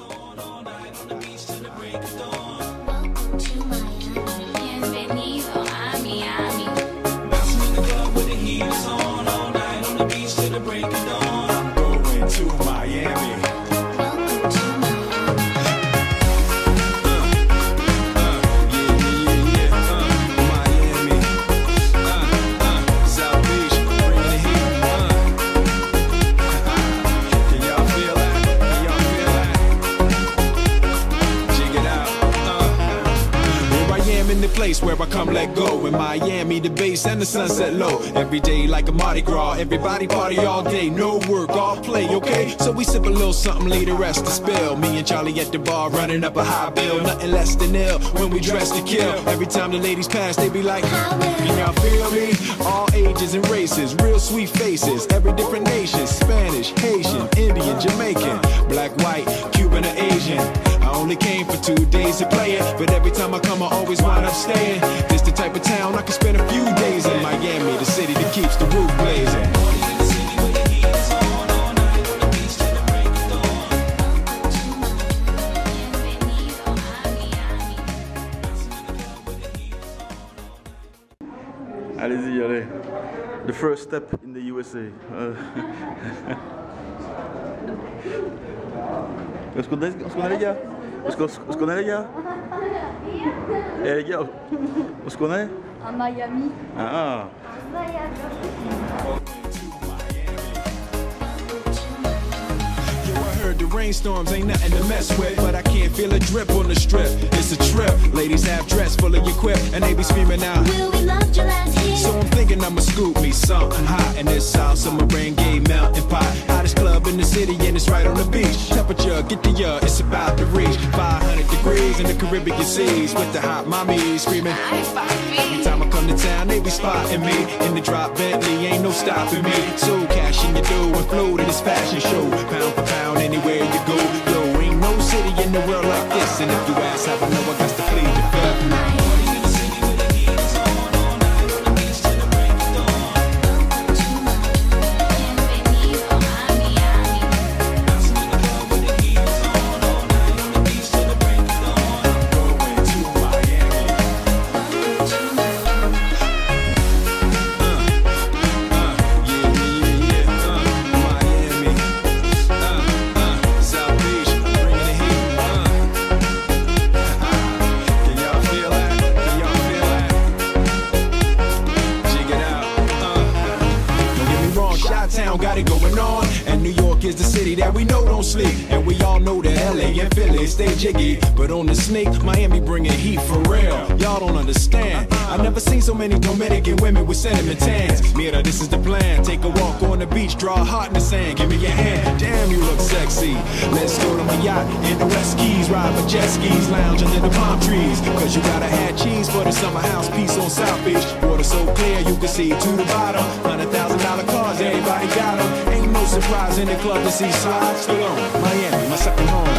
Welcome to Miami. Bienvenido a Miami. Bouncing in the club with the heat is on all night on the beach till the break of dawn. I'm going to Miami. Welcome to Miami. Miami. South Beach, bringing the heat. Can y'all feel that? Can y'all feel that? Check it out. Here I am in the place where I come let go. In Miami, the bass and the sunset low. Every day like a Mardi Gras. Everybody party all day. No work, all play, okay? So we sip a little something, leave the rest to spill. Me and Charlie at the bar running up a high bill. Nothing less than ill when we dress to kill. Every time the ladies pass, they be like, can y'all feel me? All ages and races, real sweet faces. Every different nation, Spanish, Haitian, Indian, Jamaican, black, white, Cuban or Asian. I only came for 2 days to play it, but every time I come I always wind up staying. This the type of town I can spend a few days in. Miami, the city that keeps the roof blazing. Allez-y, allez. The first step in the USA. On se connaît les gars? On se connaît les gars? Eh les gars, on se connaît? À Miami. Ah. The rainstorms ain't nothing to mess with, but I can't feel a drip on the strip. It's a trip. Ladies have dress full of your quip, and they be screaming out, Will we loved you last year? So I'm thinking I'ma scoop me something hot in this South Summer rain gay mountain pot. Hottest club in the city, and it's right on the beach. Temperature, get the it's about to reach 500 degrees in the Caribbean seas with the hot mommies screaming. Every time I come to town, they be spotting me in the drop Bentley, ain't no stopping me. So cash in your dough and flow to this fashion show, pound for pound anywhere you go. Yo, ain't no city in the world like this, and if you ask how I know, I got to plead the fifth. Got it going on, and New York is the city that we know don't sleep, and we all know that LA and Philly stay jiggy, but on the sneak, Miami bringing heat for real. Y'all don't understand. I've never seen so many Dominican women with sentiment tans. Mira, this is the plan. Take a walk on the beach, draw a heart in the sand. Give me your hand. Damn, you look sexy. Let's go to my yacht in the West Keys, ride with jet skis, lounge under the palm trees. Cause you gotta have cheese for the summer house piece on South Beach. Water so clear you can see to the bottom. $100,000 cars, everybody got them. Ain't no surprise in the club to see slides. Still on Miami, my second home.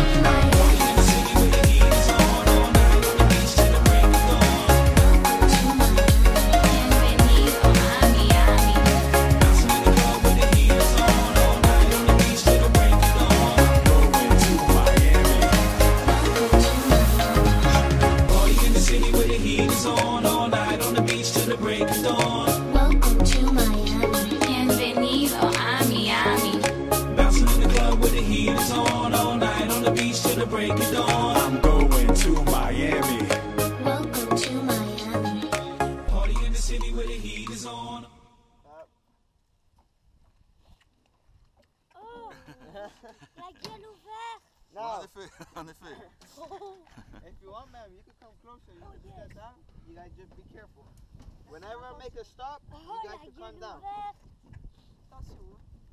I'm going to Miami. Welcome to Miami. Party in the city where the heat is on. Oh, la gueule ouverte. No. En effet. If you want, ma'am, you can come closer. You can yes. sit down. You guys just be careful. Whenever I make a stop, you guys can come down. Attention.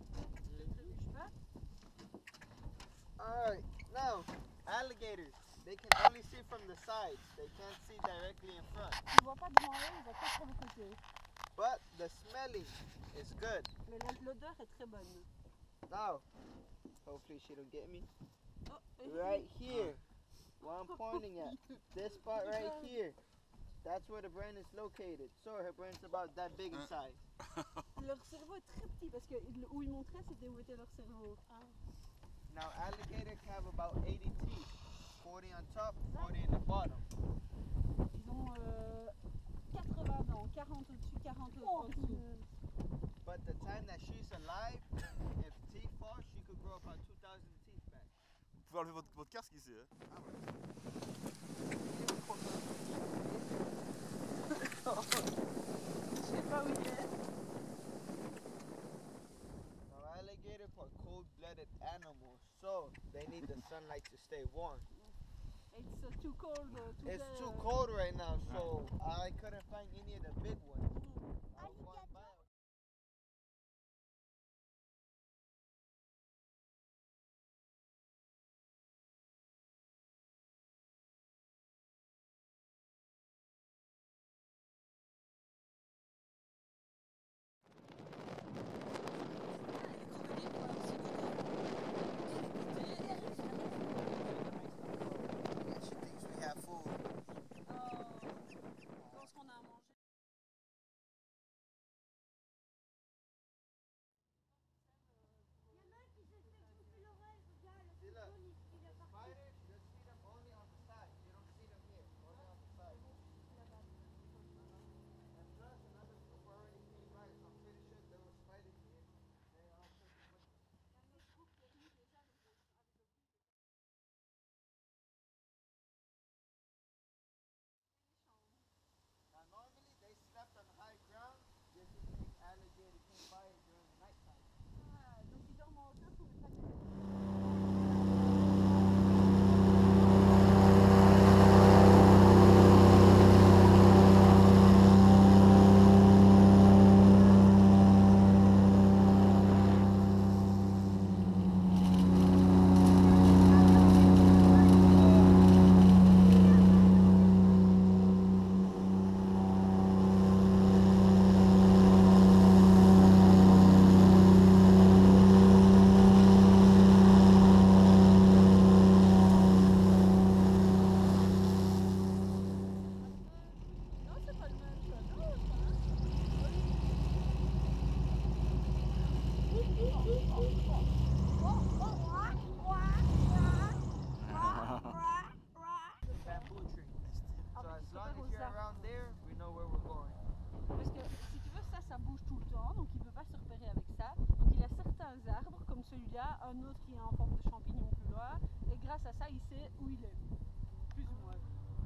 Alright, now, alligators. They can only see from the sides. They can't see directly in front. Tu vois pas devant eux, ils voient pas sur le côté. But the smelling is good. Mais l'odeur est très bonne. Now, hopefully she don't get me. Oh, Right here, where I'm pointing at. This spot right here. That's where the brain is located. So her brain's about that big in size. Leur cerveau est très petit parce que où ils montraient, c'était où était leur cerveau. Now alligators have about 80 teeth, 40 on top, 40 in the bottom. Ils ont 80 dents, 40 au-dessus, 40 en dessous. But the time that she's alive, if teeth fall, she could grow about 2,000 teeth back. Vous pouvez enlever votre casque ici. Hein. Je sais pas où il est. Now alligators are cold-blooded animals, so they need the sunlight to stay warm. It's too cold. It's too cold right now, so I couldn't find any of the big ones. I was going by. She thinks we have food. Je pense qu'on a à manger. See, look, spiders, you see them only on the side. You don't see them here, only on the side. And plus, another group already came by, so I'm pretty sure there were spiders here. They all took them with them. Now, normally they slept on high ground just in case alligator came by during the nighttime. Ah, donc ils dorment en hauteur pour ne pas tomber. Non, c'est pas le même, c'est un autre, The bamboo tree. So as long as you're around there, we know where we're going. Parce que si tu veux, ça bouge tout le temps, donc il ne peut pas se repérer avec ça. Donc il a certains arbres, comme celui-là, un autre qui est en forme de champignon plus loin, et grâce à ça, il sait où il est, plus ou moins.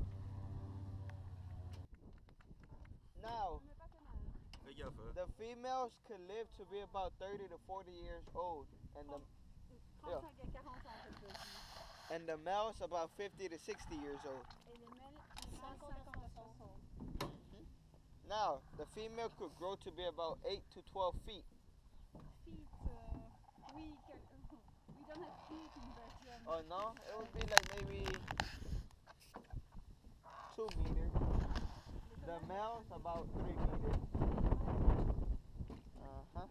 Now, On n'est pas tes mains. Fais gaffe. Hein. the females could live to be about 30 to 40 years old, and the 35 à 40 ans, je peux dire. and the males about 50 to 60 years old. Et les mâles, 50 à 60. Now, the female could grow to be about 8 to 12 feet. Feet, we don't have feet in Belgium. Oh no, it would be like maybe 2 meters. The males about 3 meters. Uh-huh.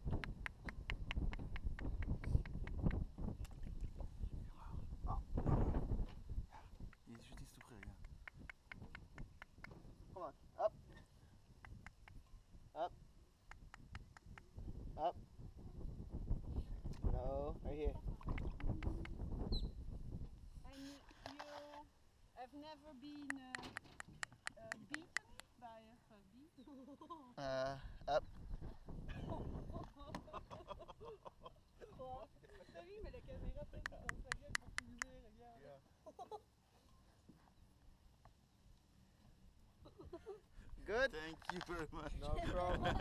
Il est juste tout près, regarde. Come on, up. Up. Up. No, right here. And you have never been beaten by a bee? Up. Oui, mais la caméra peut-être dans sa gueule pour filmer, regarde. Good? Thank you very much. No problem.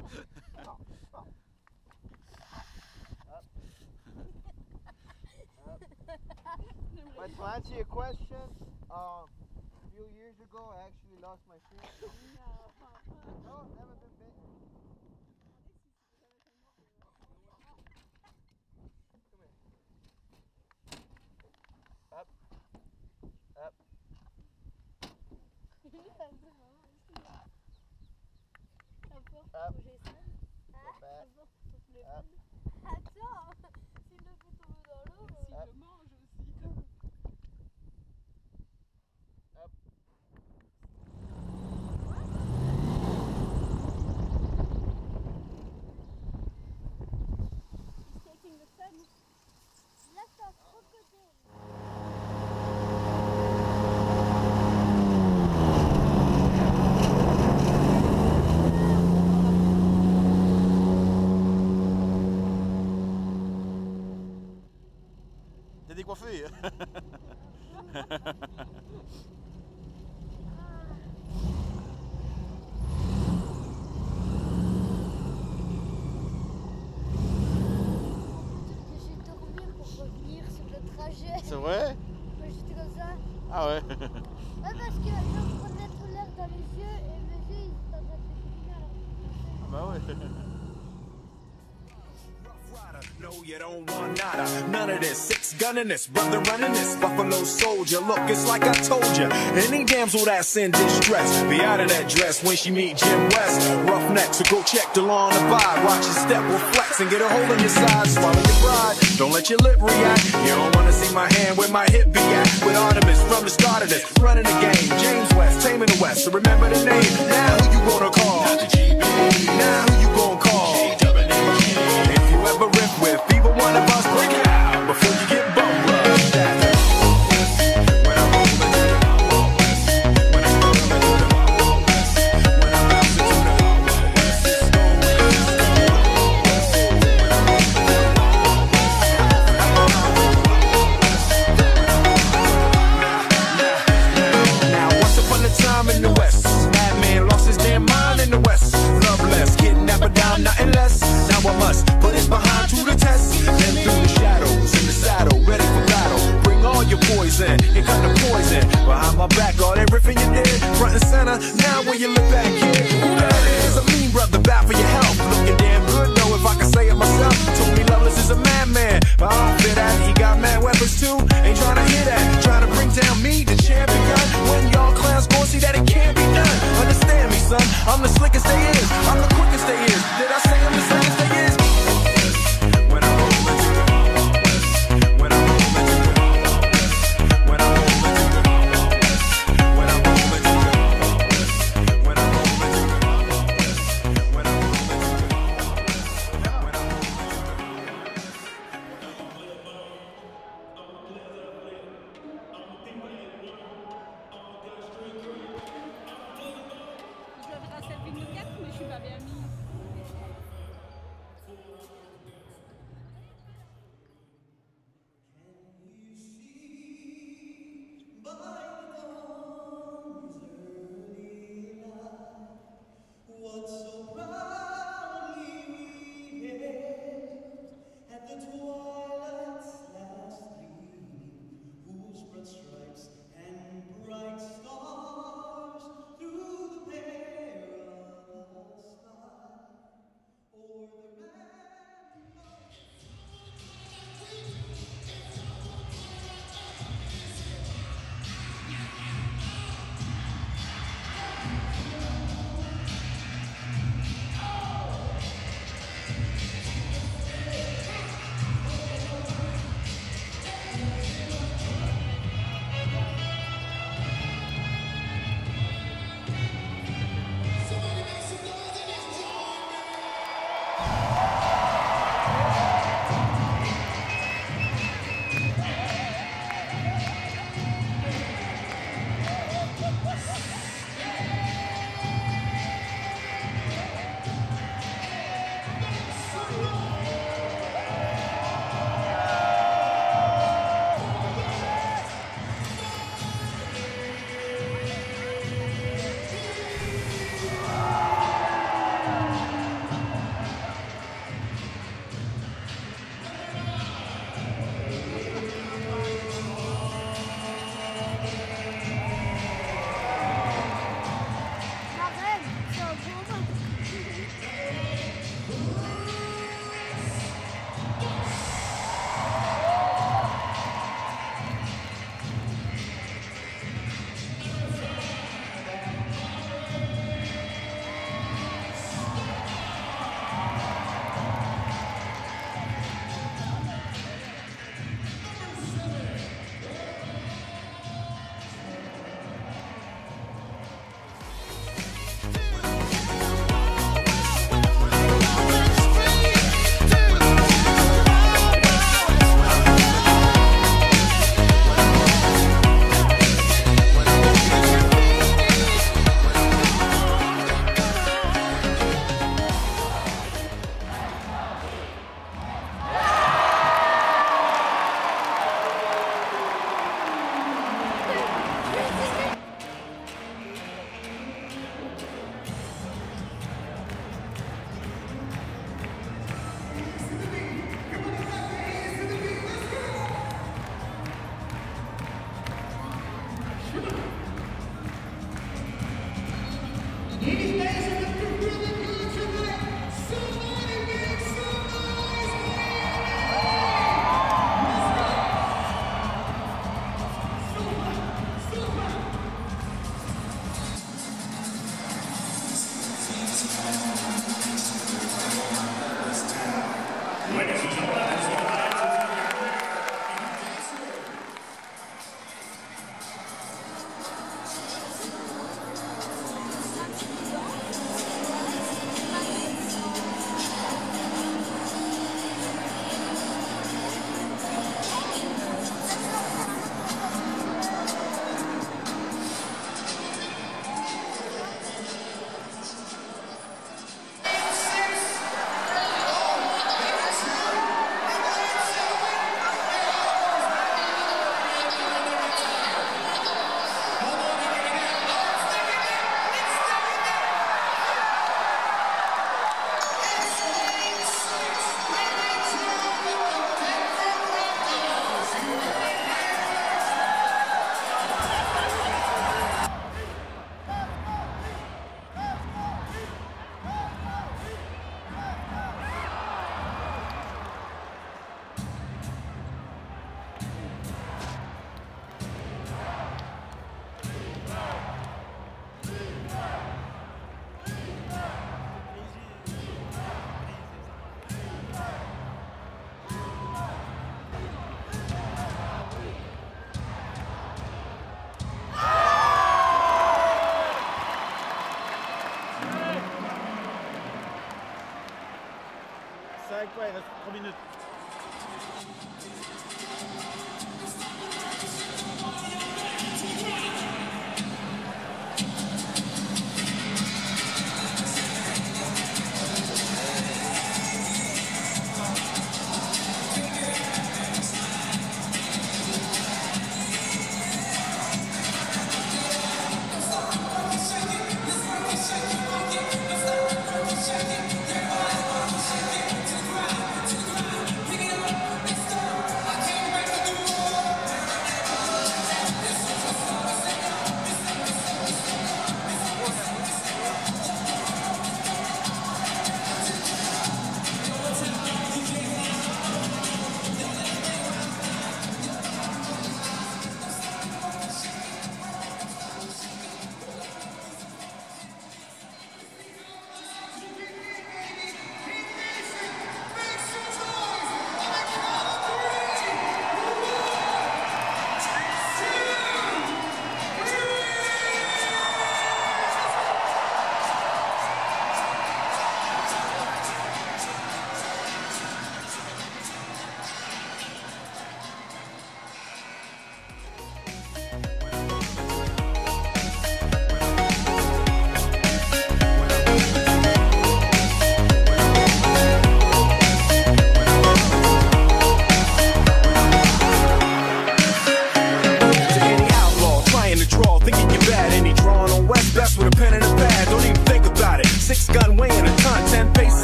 But to answer your question, a few years ago I actually lost my finger. No, never been bitten. Come here. Up. Up. Up. Up. Attends, s'il le fait tomber dans l'eau. S'il le mange aussi. Up. He's taking the sun. Là, ça décoiffé. J'ai dormi pour revenir sur le trajet. C'est vrai? Moi, j'étais comme ça. Ah ouais. Ouais, parce que je prenais tout l'air dans les yeux et mes yeux, ils étaient en train de se finir alors que je pensais. Ah bah ouais. No, you don't want nada. None of this. Six gunning this, brother running this. Buffalo soldier. Look, it's like I told you. Any damsel that's in distress, be out of that dress when she meet Jim West. Roughneck, so go check the law on the vibe. Watch your step will flex and get a hold on your side. Swallow your pride. Don't let your lip react. You don't wanna see my hand where my hip be at. With Artemis from the start of this, running the game. James West, taming the West. So remember the name. Now who you gonna call? Now who you gonna call? If you ever riff with either one of us, break it out before you get bum rushed. When I'm rolling to the Wild West, when I'm rolling to the Wild West, when I'm bouncing to the Wild West, it's going to the Wild West. When I'm rolling to the Wild West. Now once upon a time in the West, that man lost his damn mind in the West. Loveless, kidnapper down, nothing less. Now I must put it behind to the test. Then through the shadows, in the saddle, ready for battle. Bring all your poison, here come the poison. Behind my back, all that riffing you did. Front and center, now when you look back here, who that is? A mean brother, bad for your health. Looking damn good though, if I can say it myself. Tony Loveless is a madman, but I don't fit that. He got mad weapons too, ain't trying to hear that. Trying to bring down me, the champion. When y'all clowns gon' see that it can't be done. Understand me, son, I'm the slickest they is, I'm the quickest they is. Did I say I'm the slickest they is? When I'm rolling to the Wild West, when I'm rolling to the Wild West, when I'm rolling to the Wild West, when I'm rolling to the Wild West, when I'm rolling to the Wild West, when I'm rolling to the Wild West, when I'm rolling to the Wild West.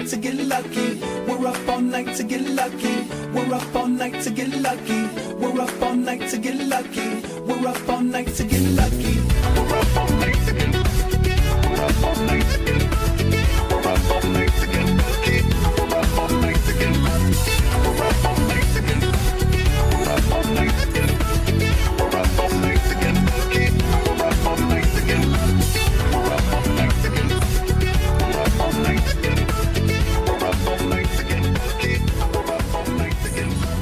night to get lucky. We're up all night to get lucky. We're up all night to get lucky. We're up all night to get lucky. We're up all night to get lucky. We're up all night to get lucky. We're up all night to get lucky. We're up all night to get lucky. We're up all night to get lucky. We're up all night to get lucky. We're up all night to get lucky. We're up all night to get lucky. We're up all night to get lucky. We're up all night to get lucky. We're up all night to get lucky. We're up all night to get lucky. We're up all night to get lucky.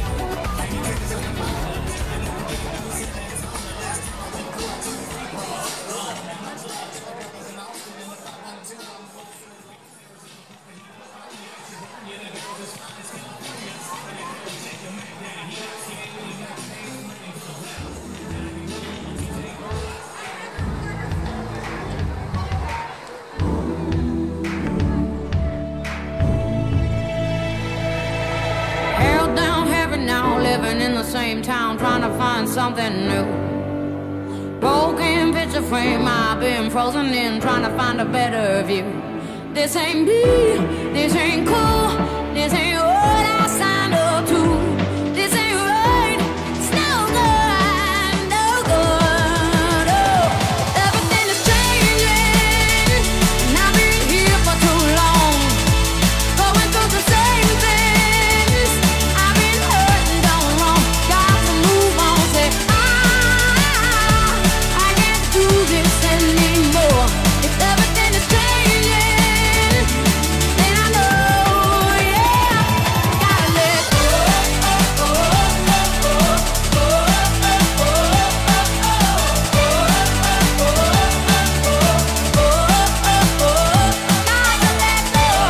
Held down heavy now, living in the same town, trying to find something new. Broken picture frame, I've been frozen in, trying to find a better view. This ain't me, this ain't cool, this ain't what I signed up to. This ain't right, it's no good, no good. Oh, everything is changing, and I've been here for too long, going through the same things. I've been hurt and done wrong, got to move on. Say I can't do this anymore. If everything is changing, then I know, yeah, gotta let go. Gotta let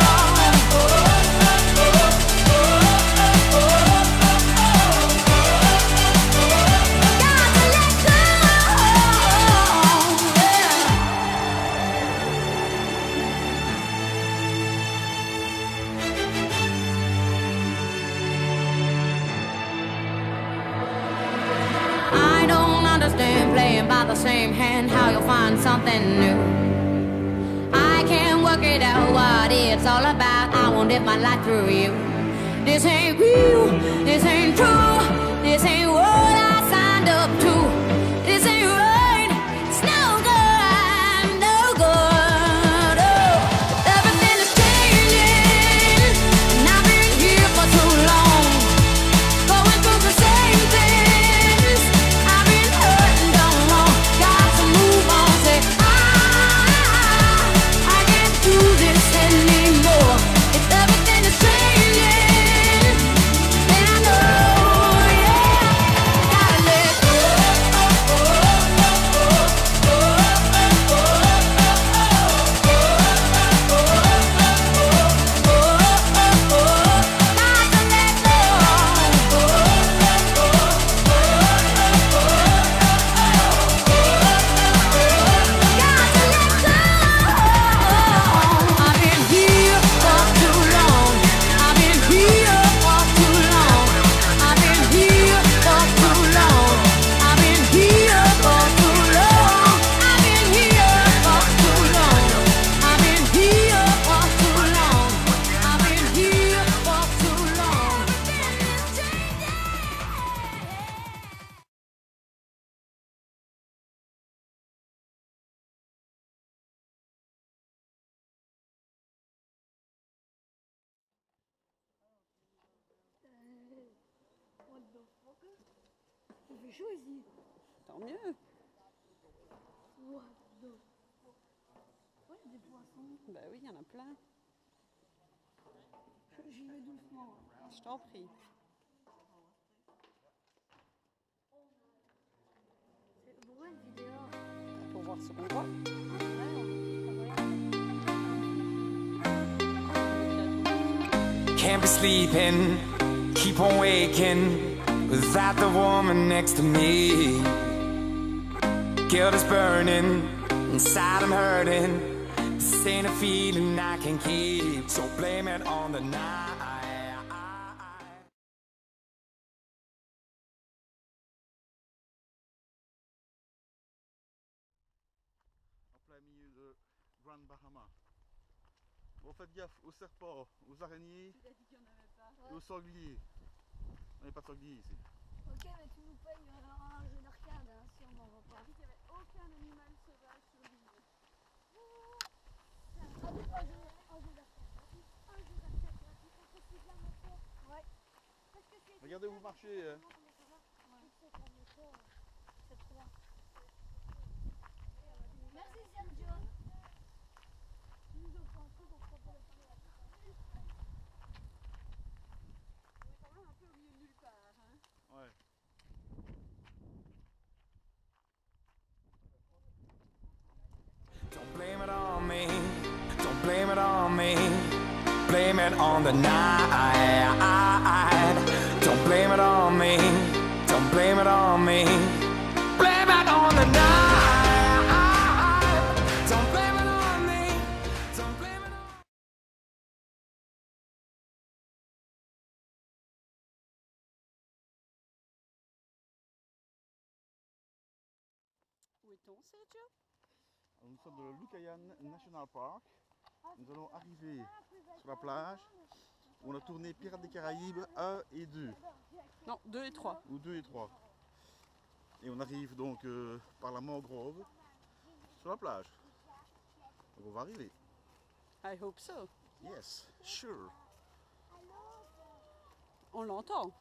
I don't understand playing by the same hand, how you'll find something new. I can't work it out what it's all about. I won't live my life through you. This ain't real, this ain't true, this ain't what I signed up to. This ain't right, it's no good, no good. Oh, everything is changing, and I've been here for too long, going through the same things. I've been hurt and done wrong, got to move on. Say I can't do this anymore. If everything is changing, then I know, yeah, gotta let go. Gotta let I've been here for too long. I've been here for too long. I've been here for too long. I've been here for too long. I've been here for too long. I've been here for too long. I've been here for too long. What the fuck? Il fait chaud ici. Tant mieux. What the fuck? Ouais, il y a des poissons. Bah oui, il y en a plein. J'y vais doucement. Je t'en prie. Pourquoi une vidéo? Pour voir ce qu'on voit. Can't be sleeping, keep on waking without the woman next to me. Guilt is burning, inside I'm hurting. This ain't a feeling I can keep, so blame it on the night. En plein milieu de Grand Bahama. Bon, faites gaffe aux serpents, aux araignées Il a dit qu'il n'y en avait pas. et aux sangliers. Il n'y a pas de sangliers ici. Ok, mais tu nous payes un jeu d'arcade hein, si on n'en va pas. Il a dit qu'il n'y avait aucun animal sauvage sur l'île. Un jeu d'arcade gratuit. Un jeu d'arcade gratuit. On fait plus de la moto. Ouais. Parce que c'est. Regardez où vous marchez. Hein. Comment ça va? Ouais. C'est la moto. C'est trop bien. Merci Sergio. Tu nous offres un truc, on fera pas le parler à tout. On est quand même un peu au milieu de nulle part. Hein. Ouais. Don't blame it on me, don't blame it on me. Blame it on the night. Don't blame it on me, don't blame it on me. Blame it on the night. Don't blame it on me, don't blame it on me. Où est-on, Sergio? Nous sommes dans le Lucayan National Park. Nous allons arriver sur la plage où on a tourné Pirates des Caraïbes 1 et 2. Non, 2 et 3. Ou 2 et 3. Et on arrive donc par la mangrove sur la plage. Donc on va arriver. I hope so. Yes, sure. On l'entend.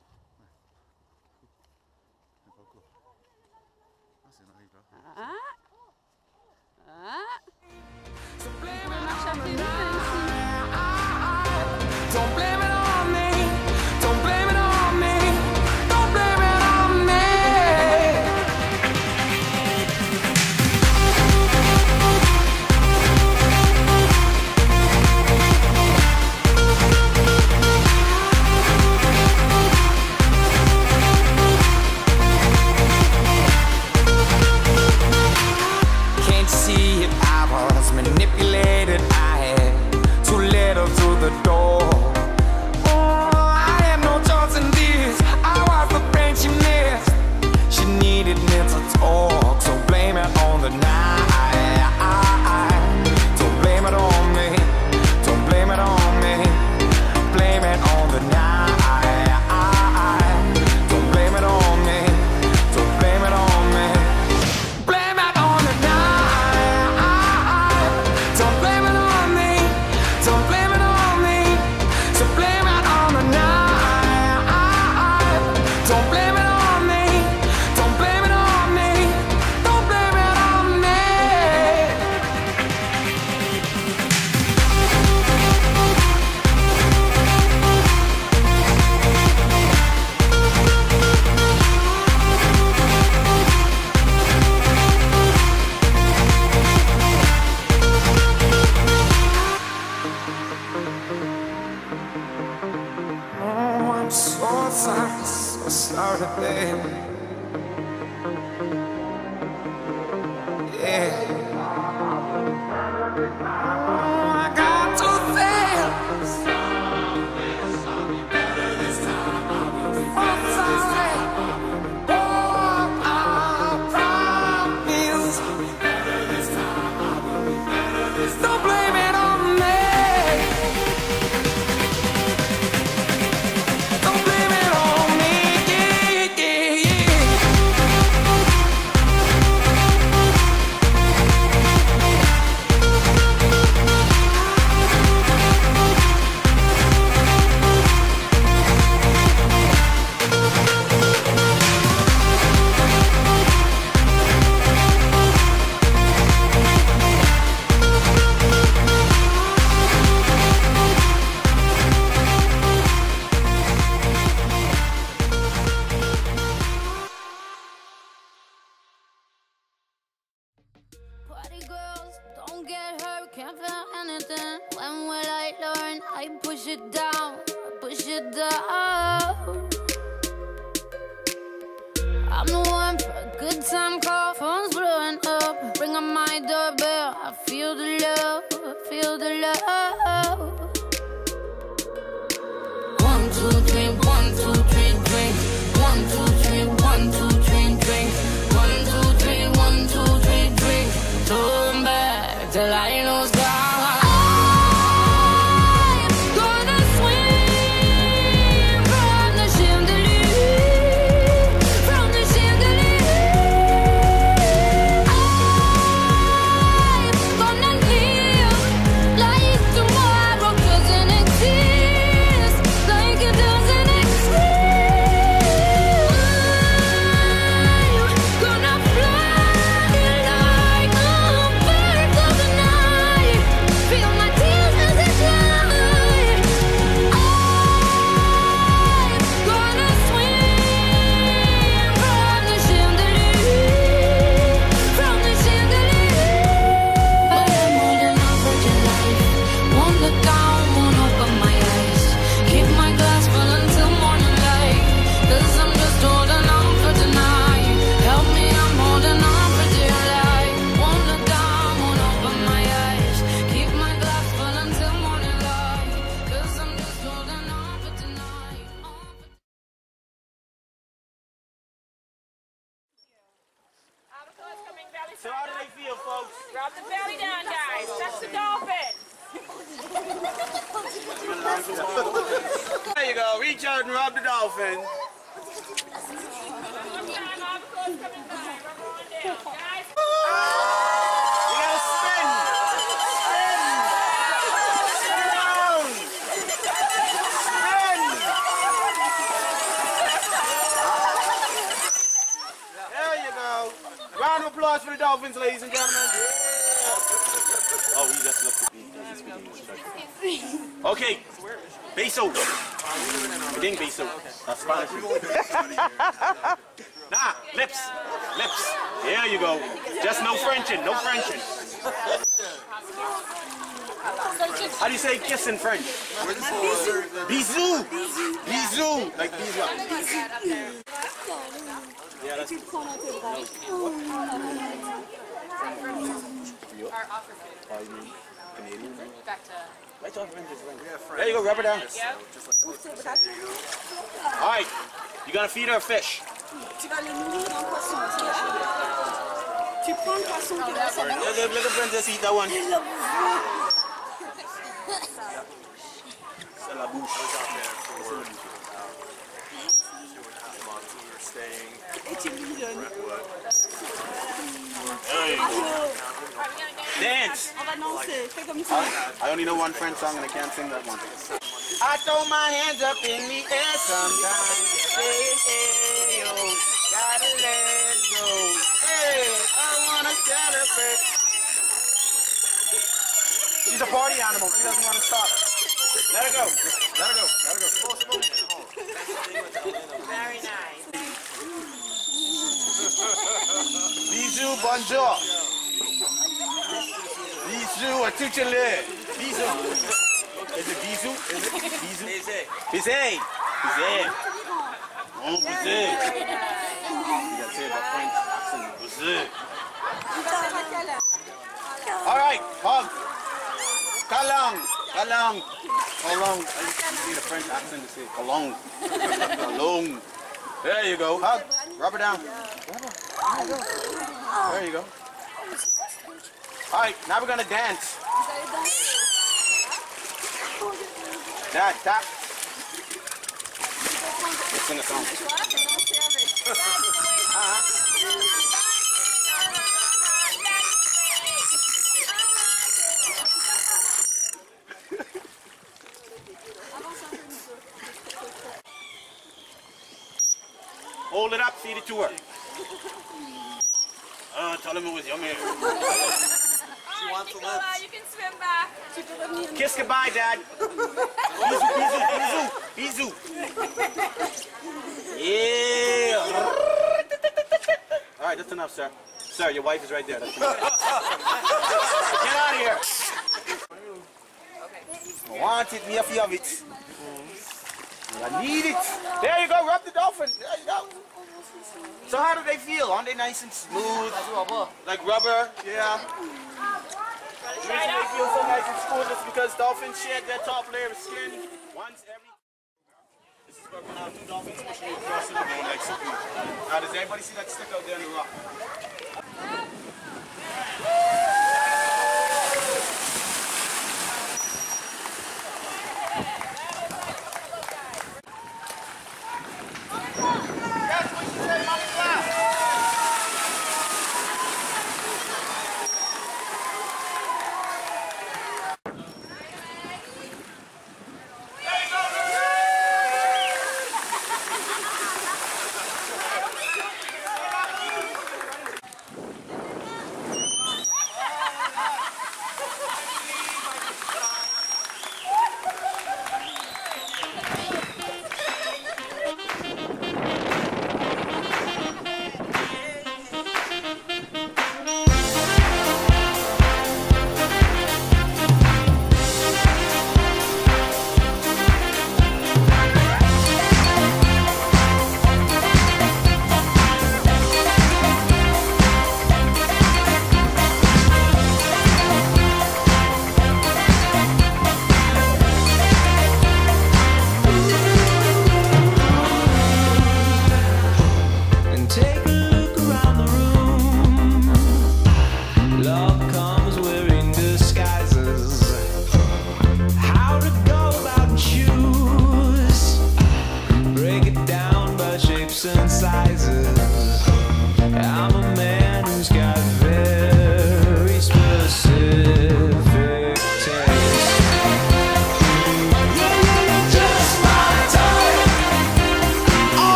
Pas encore. Ah, c'est une arrive là. Ah. Ah. So blame On it marche à on the pied night. ici. Don't blame it on me, don't blame it on me, don't blame it on me. Can't you see it? I was manipulated. I had too little to the door. Oh, I had no choice in this. I was the friend she missed. She needed me to talk, so blame it on the night. Don't blame it on me. Don't blame it on me. Blame it on the night. Don't blame it on me. Don't blame it on me. Blame it on the night. Don't blame it on me. Don't blame it on me. So blame it on the night. Don't blame it on me. Don't blame it on me. Don't blame it on me. Oh, I'm so sorry, baby. Yeah. Oh, I got to things. I'm sorry. Oh, I promise. Don't blame it on me. Don't blame it on me, yeah, yeah, yeah. Party girls, don't get hurt, can't feel anything. When will I learn? I push it down, push it down. I'm the one for a good time call, phone's blowing up. Ring on my doorbell, I feel the love, I feel the love. 1, 2, 3, 1, 2, 3, drink. 1, 2, 3, 1, 2, 3, drink. 1, 2, 3, 1, 2, 3, drink. Turn back till I lose God. so how do they feel, folks? Drop the belly down, guys. Touch the dolphin. There you go. Reach out and rub the dolphin. One time, albacore coming by. Rub on down, guys. You gotta spin. Spin around. Spin. There you go. Round of applause for the dolphins, ladies and gentlemen. Oh, he just looked at me. Okay, beso. Ding beso. That's Spanish. Nah, lips. Lips. There you go. Just no Frenching, no Frenching. How do you say kiss in French? Bisous. Bisous. Like bisous. Yeah, that's Canadian. There you go, rub her down. Alright, you gonna feed her a fish. Tu vas le nourrir d'un poisson. Tu prends le poisson qui va s'abattre. Let the princess eat that one. C'est la bouche. Et tu lui donnes. There you go. Dance. On va danser. Fais comme ça. I only know one French song and I can't sing that one. I throw my hands up in the air sometimes. Say, hey, yo, gotta let go. Hey, I wanna celebrate. She's a party animal. She doesn't want to stop. Let her go. Let her go. Let her go. Very nice. Bisous, bonjour. Bisous à toutes les. Bisous. Is it bisous? Is it bisous? Bisous. Bisous. Bisous. Oh, bisous. You gotta say it about French accent. Bisous. All right, hug. Kalong. Kalong. Kalong. I see the French accent to say kalong. Kalong. There you go. Hug. Rub her down. There you go. All right, now we're gonna dance. That. Let's sing a song. Hold it up, feed it to her. Tell him it was yummy. She wants to live. You can swim back. Kiss goodbye, Dad. Bisous, bisous, bisous, bisous. Yeah. All right, that's enough, sir. Sir, your wife is right there. That's enough. Get out of here. I want it, me if you have it. I need it. There you go, rub the dolphin. There you go. So how do they feel? Aren't they nice and smooth? Like rubber? Yeah. The reason they feel so nice and smooth is because dolphins shed their top layer of skin once every... This is where we're going to have two dolphins pushing across the boat like something. Now does everybody see that stick out there in the rock?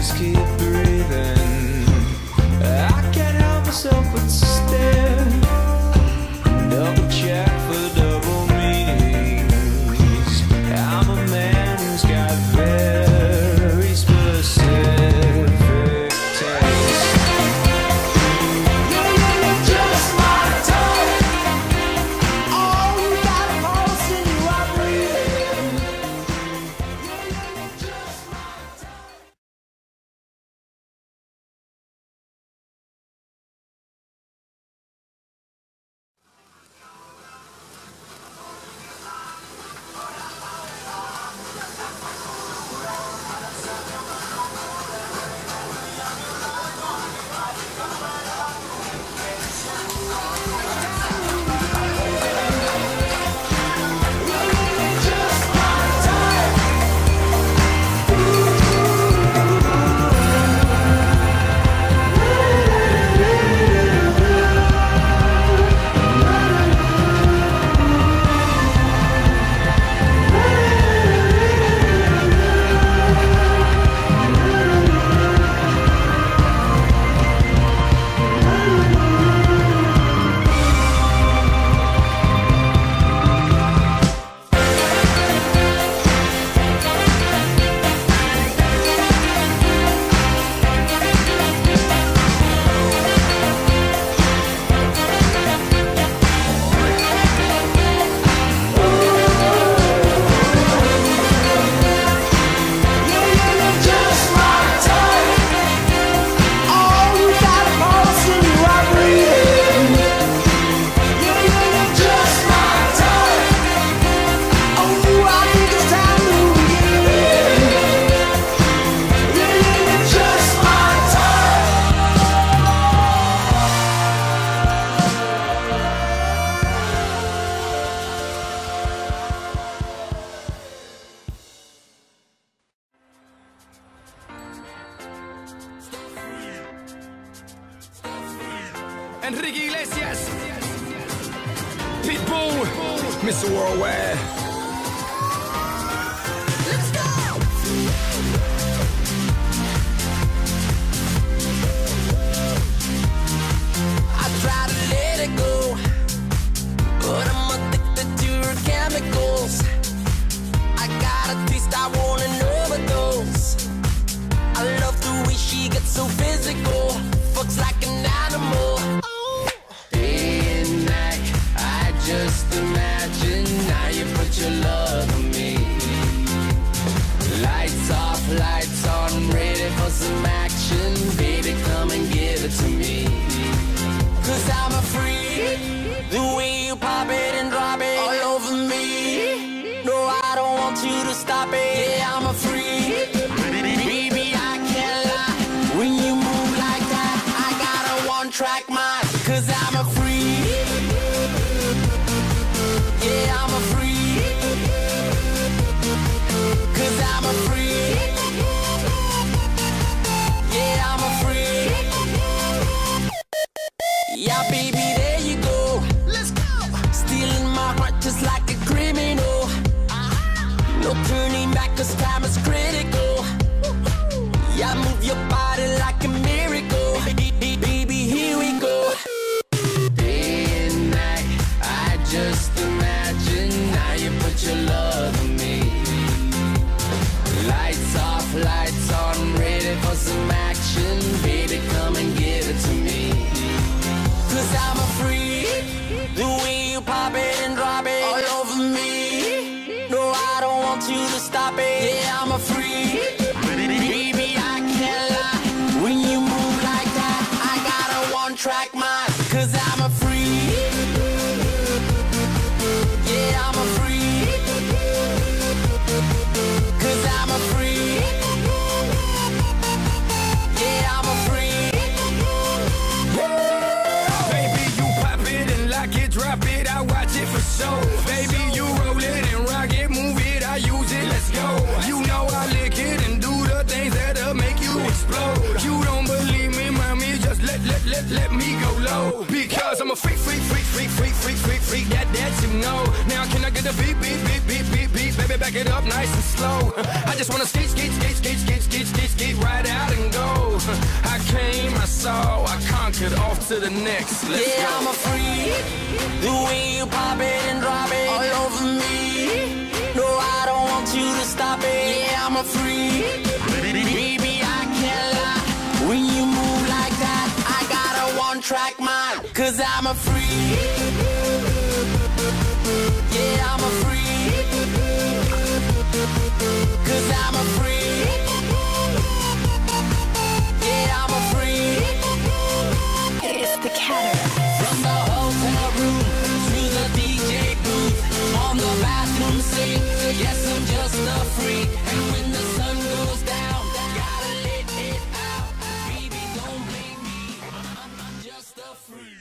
just keep breathing. I can't help myself but to stare. Double check for double meanings. I'm a man who's got very specific taste. You're just my type. Oh, you got a pulse in you, I breathe. You're just my type. Enrique Iglesias, Pitbull, Mr. Worldwide. Let's go! I try to let it go, but I'm addicted to her chemicals. I got a taste, I want an overdose. I love the way she gets so physical, fucks like an animal. Day and night, I just imagine how you put your love on me. Lights off, lights on, ready for some action. Baby, come and give it to me. Cause I'm a freak, the way you pop it and drop it all over me. No, I don't want you to stop it. Yeah, I'm a freak. Baby, I can't lie. When you move like that, I got a one-track mind. Cause I'm a freak. Yeah, I'm a freak. Cause I'm a freak. Yeah, I'm a freak. Yeah, baby, there you go. Let's go. Stealing my heart just like a criminal. No turning back, cause time is critical. Yeah, move your body like a miracle. Baby, here we go. Day and night, I just imagine how you put your love on me. Lights off, lights on, ready for some action. Baby, come and give it to me. Cause I'm a freak. The way you pop it and drop it all over me. No, I don't want you to stop it. Yeah, I'm a freak. Baby, I can't lie. When you move like that, I got a one-track mind. Cause I'm a freak. Yeah, I'm a freak. Cause I'm a freak. Yeah, I'm a freak. Baby, you pop it and lock it, drop it, I watch it for show. Baby, you roll it and rock it, move it, I use it, let's go. You know I lick it and do the things that'll make you explode. You don't believe me, mommy, just let me go low. Because I'm a freak, that you know. Now can I get a beat, baby, back it up nice and slow. I just wanna skate right out and saw, I conquered, off to the next. Let's go. I'm a freak. The way you pop it and drop it all over me. No, I don't want you to stop it. Yeah, I'm a freak. Baby, I can't lie. When you move like that, I got a one-track mind. Cause I'm a freak. Yeah, I'm a freak. Cause I'm a freak. Yeah, I'm a freak. It's the Catter. From the hotel room to the DJ booth, on the bathroom sink, yes, I'm just a freak. And when the sun goes down, gotta let it out. Baby, don't blame me, I'm just a freak.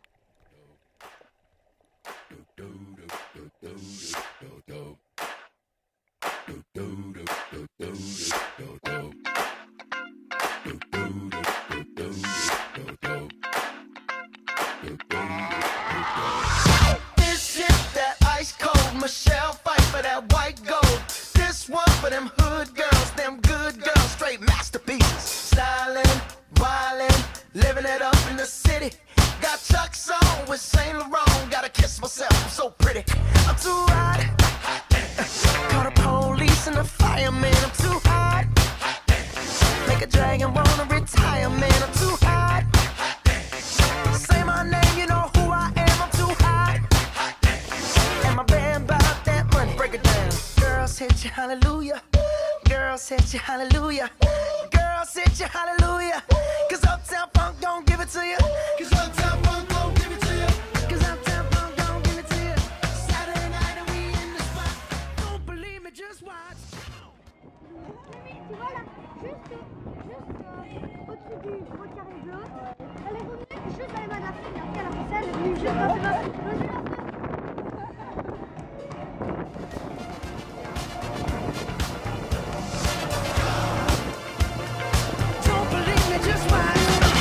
This shit, that ice cold Michelle fight for that white gold. This one for them hood girls, them good girls, straight masterpieces. Stylin', wildin', living it up in the city. Got Chuck's on with Saint Laurent. Gotta kiss myself, I'm so pretty. I'm too hot. Call the police and the fireman. I'm too hot. Make a dragon wanna retire, man. I'm too hot. Say my name, you know who I am. I'm too hot. And my band about that money. Break it down. Girls hit you, hallelujah. Girls hit you, hallelujah. Girls hit you, hallelujah. Cause Uptown Funk don't give it to you. Cause Uptown Funk don't give it to you. Cause Uptown Funk don't give it to you. Saturday night and we in the spot. Don't believe me, just watch. Tu vois là, juste au-dessus du gros carré bleu, elle est revenue juste dans les mains de la fille. Après, elle a fait ça, elle est venue juste dans ses mains. Don't believe me, just watch.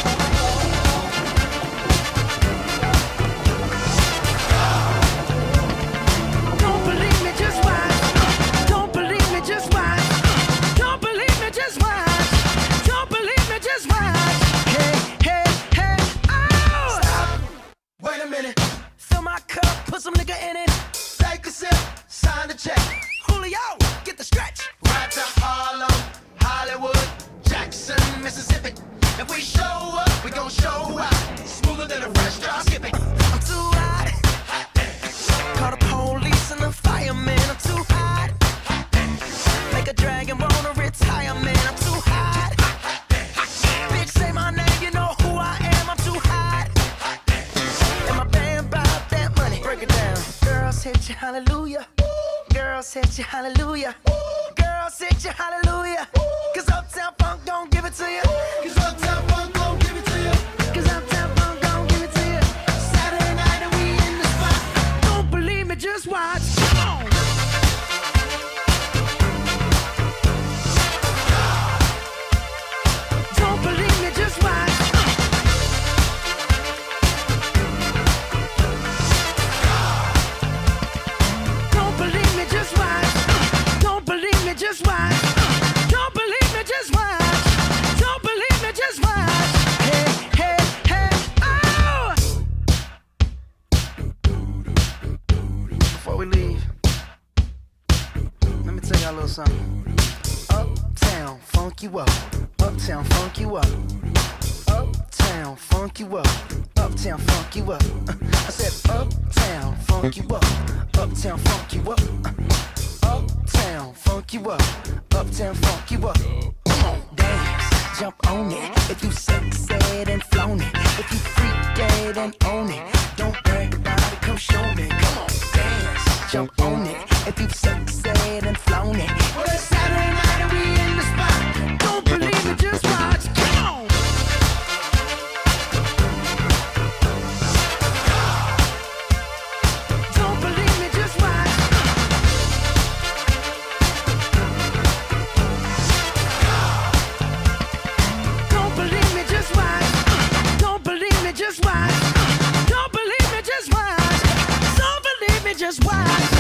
Don't believe me, just watch. Don't believe me, just watch. Don't believe me, just watch. Don't believe me, just watch. Hey, hey, hey, oh! Stop. Wait a minute. Fill my cup, put some nigga in it. Take a sip, sign the check. Julio, get the stretch. Right to Harlem, Hollywood, Jackson, Mississippi. If we show up, we gon' show out. Smoother than a fresh drop. Skip it. I'm too hot. Call the police and the fireman. I'm too hot. Make a dragon wanna retire, man. I'm too hot. Bitch, say my name, you know who I am. I'm too hot. And my band bout that money. Break it down. Girls hit you, hallelujah. Girls hit you, hallelujah. Girls hit you, hallelujah. Cause Uptown Funk don't give it to you. Cause Uptown Funk don't give it to you. Cause Uptown Funk don't give it to you. Saturday night and we in the spot. Don't believe me, just watch. Come on. Don't believe me, just watch. Don't believe me, just watch. Don't believe me, just watch. Don't believe me, just watch. Don't believe me, just watch. Hey, hey, hey, oh! Before we leave, let me tell y'all a little something. Uptown, funk you up. Uptown, funk you up. Uptown, funk you up. Uptown, funk you up. I said uptown, funk you up. Uptown, funk you up. Uptown, funk you up. Uptown, funk you up. Come on, dance, jump on it. If you sexed and flown it. If you freaked dead and own it. Don't brag about it, come show me. Come on, dance, jump on it. If you sexed and flown it. Well, it's Saturday night and we in the spot. Don't believe me, just watch. Come on. Don't believe me, just watch. Don't believe me, just watch. Don't believe me, just watch. Don't believe me, just watch. Don't believe me, just watch.